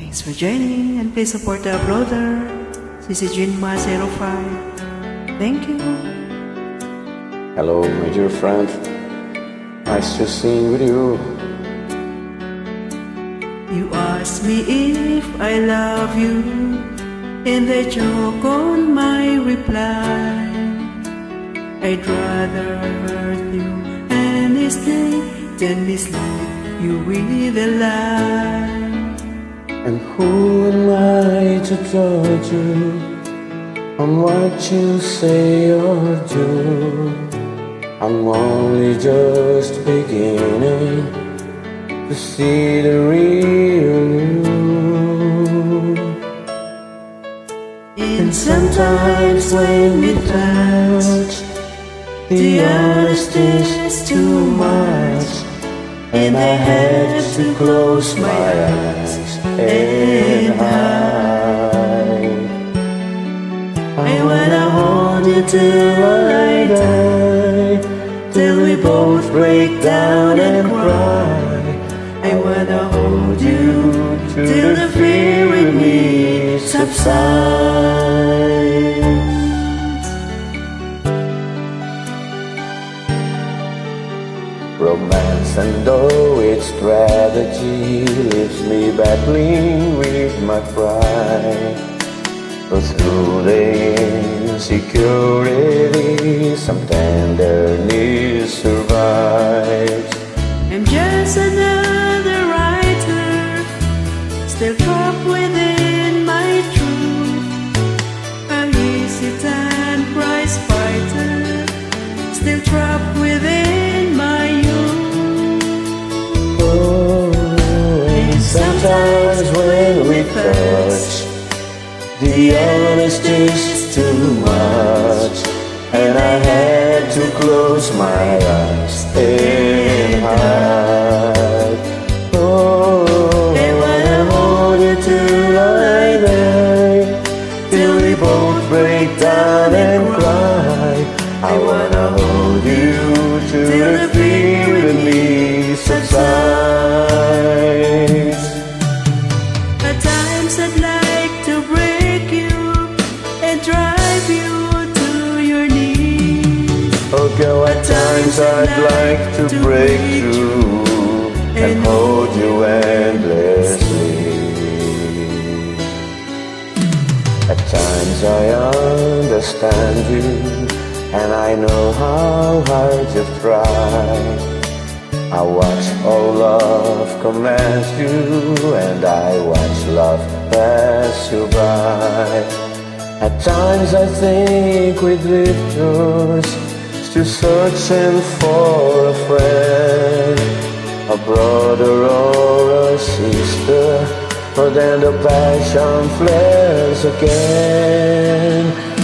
Thanks for joining, and please support the uploader, CCJinma05. Thank you. Hello, my dear friend. Nice to sing with you. You ask me if I love you, and I joke on my reply. I'd rather hurt you honestly than mislead you with a lie. And who am I to judge you on what you say or do? I'm only just beginning to see the real you. And sometimes when we touch, the honesty's too much, and I had to close my eyes and hide. I wanna hold you till I die, till we both break down and cry. I wanna hold you till the fear in me subsides. Romance, and though its strategy leaves me battling with my pride, but through the insecurity, some tenderness survives. I'm just another writer, still trapped within my truth. A hesitant prize fighter, still trapped within my youth. And sometimes when we touch, the honesty's too much, and I had to close my eyes and hide. Oh, I wanna hold you till I die, till we both break down and cry. I wanna hold you till the fear in me subsides. At times I'd like to break you and drive you to your knees. Oh girl, at times I'd like to break through and hold you endlessly. At times I understand you, and I know how hard you've tried. I watch all love commands you, and I watch love pass you by. At times I think we drifters, still searching for a friend, a brother or a sister, but then the passion flares again.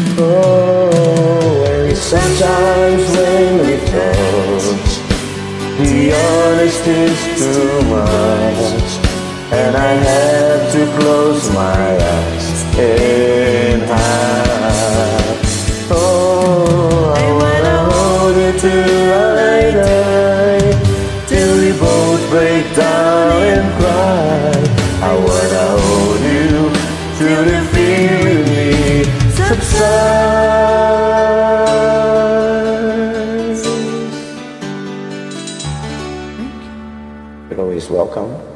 Oh, and sometimes when we touch, the honesty's too much, and I have to close my eyes and hide. Oh, I wanna hold you till I die, till we both break down and cry. I wanna hold you till the fear in me subsides. You're always welcome.